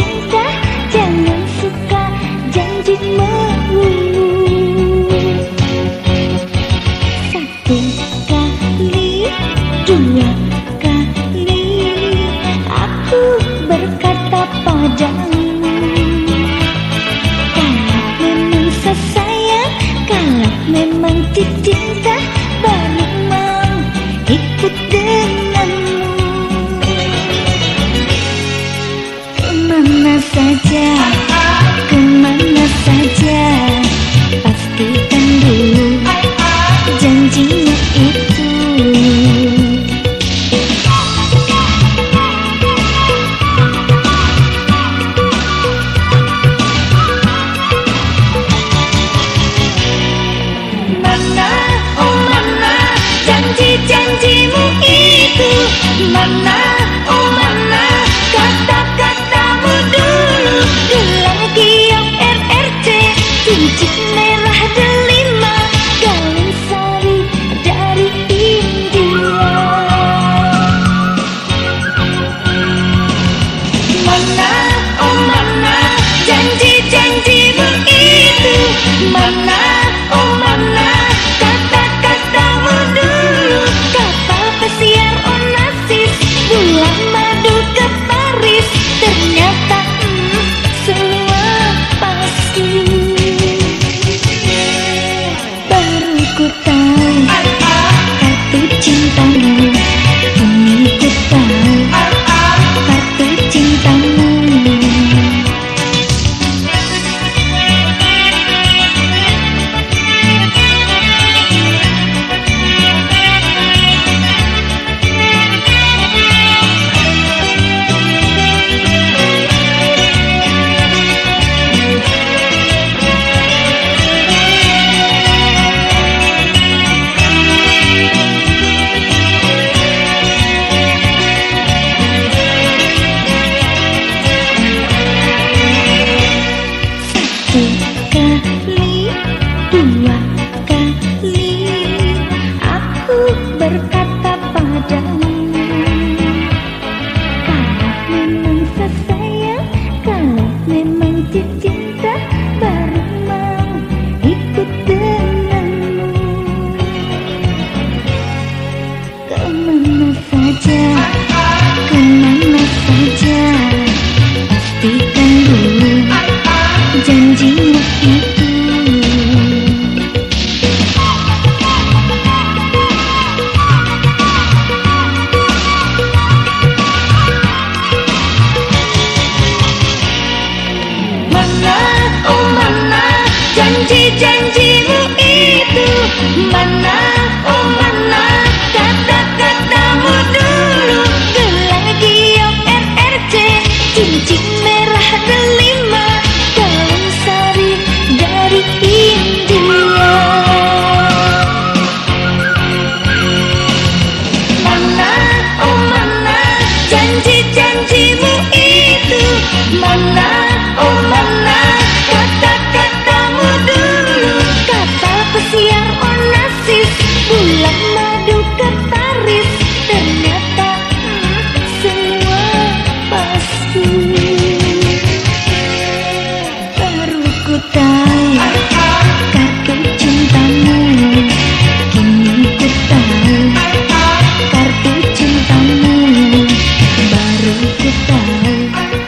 cinta, jangan suka janji melulu. Satu kali, dua kali aku berkata padamu, kalau memang sayang, kalau memang cinta, baru mau ikut denganmu. Kemana saja, kemana saja, pastikan dulu janjimu itu. Mana, oh mana, janji-janjimu itu. Mana, oh mana, kata-katamu dulu. Gelang giok RRC, cincin merah delima, kalung sari dari India. Mana, oh mana, janji-janjimu itu. Mana, oh mana, kata-katamu dulu. Kapal pesiar Onassis, bulan madu ke Paris. Ternyata semua pasti. Baru ku tahu kartu cintamu, kini ku tahu kartu cintamu. Sekali, dua kali aku berkata padamu, kalau memang sayang, kalau memang cinta, baru mau ikut denganmu. Kemana saja, kemana saja, pastikan dulu janjimu itu. Mana, oh mana, janji-janjimu itu. Mana, oh mana, kata-katamu dulu. Gelang giok RRC, cincin merah delima, kalung sari dari India. Mana, oh mana, janji-janjimu itu. Mana, oh mana, kata-katamu dulu. Kapal pesiar Onassis, bulan madu ke Paris. Ternyata semua pasti. Baru ku tahu kartu cintamu, kini ku tahu kartu cintamu. Baru ku tahu